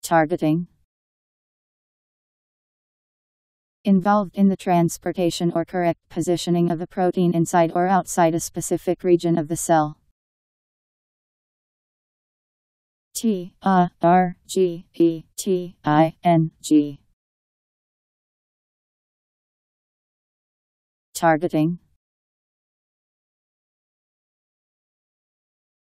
Targeting. Involved in the transportation or correct positioning of a protein inside or outside a specific region of the cell. Targeting.